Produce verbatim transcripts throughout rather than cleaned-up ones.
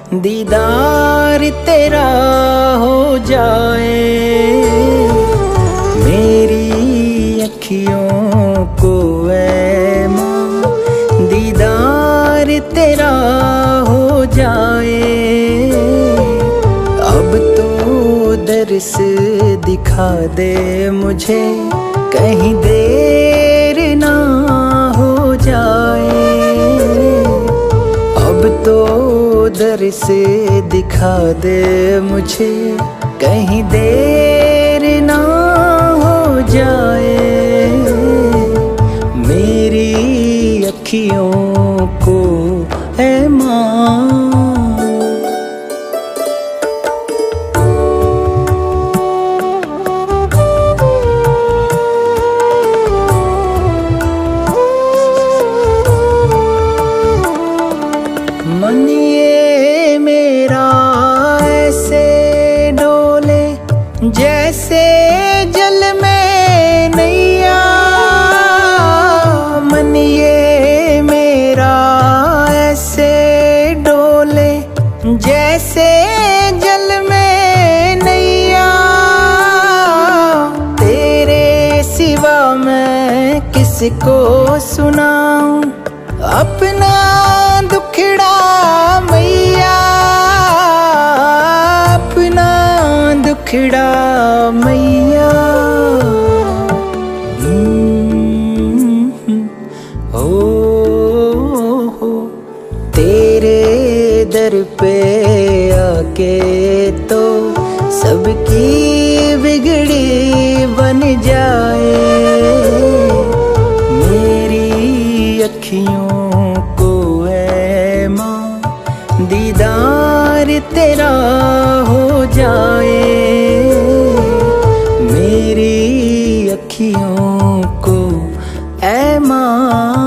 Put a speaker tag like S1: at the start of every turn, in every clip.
S1: दीदार तेरा हो जाए। मेरी अखियों को ऐ माँ दीदार तेरा हो जाए। अब तो दर्स दिखा दे मुझे, कहीं देर ना हो जाए। अब तो दर्स दिखा दे मुझे, कहीं देर ना हो जाए। मेरी अखियों को ऐ माँ। मन ये मेरा ऐसे डोले जैसे जल में नैया। मन ये मेरा ऐसे डोले जैसे जल में नैया। तेरे सिवा मैं किसको सुनाऊं अपना दुखड़ा मैया, अपना दुखड़ा मैया। हो हो तेरे दर पे आके तो सबकी बिगड़ी बन जाए। मेरी अखियों दीदार तेरा हो जाए। मेरी अखियों को ऐ माँ।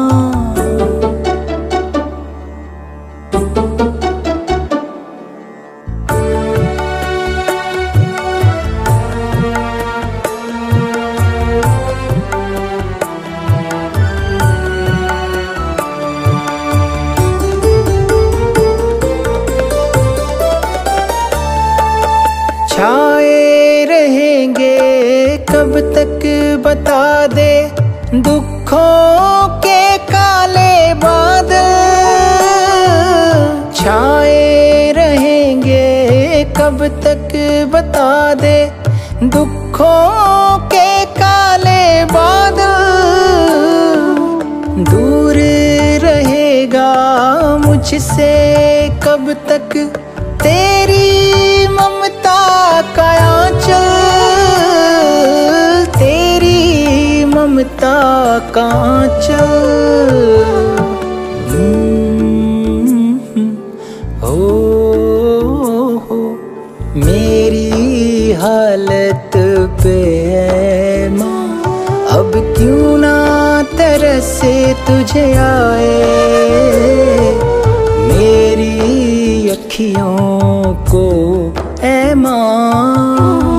S1: छाए रहेंगे कब तक बता दे दुखों के काले बादल। छाए रहेंगे कब तक बता दे दुखों के काले बादल। दूर रहेगा मुझसे कब तक तेरी ममता का आंचल, तेरी ममता का आंचल। हो हो मेरी हालत पे ऐ माँ अब क्यों ना तरस तुझे आए। मेरी अखियों को ऐ माँ।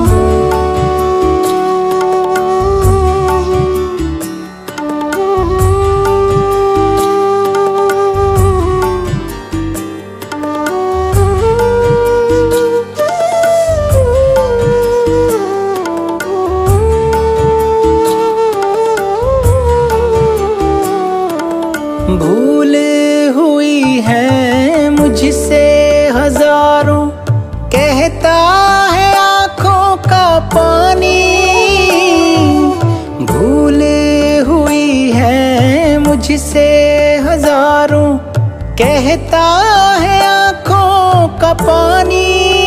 S1: भूल हुई है मुझसे हजारों, कहता है आँखों का पानी। भूल हुई है मुझसे हजारों, कहता है आँखों का पानी।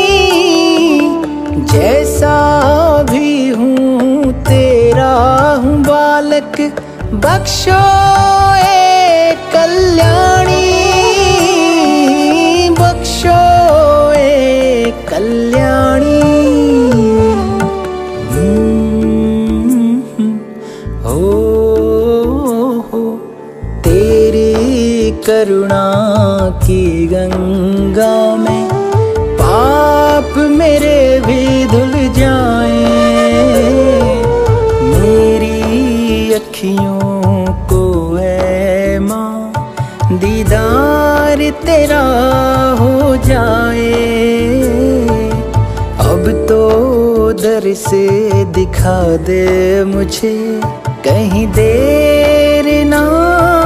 S1: जैसा भी हूँ तेरा हूँ बालक, बख्शो ए कल्याणी, बख्शो ए कल्याणी। हो हो तेरी करुणा की गंगा में पाप मेरे भी धुल जाएं। मेरी अखियों को ऐ माँ दीदार तेरा हो जाए। अब तो दर से दिखा दे मुझे, कहीं देर ना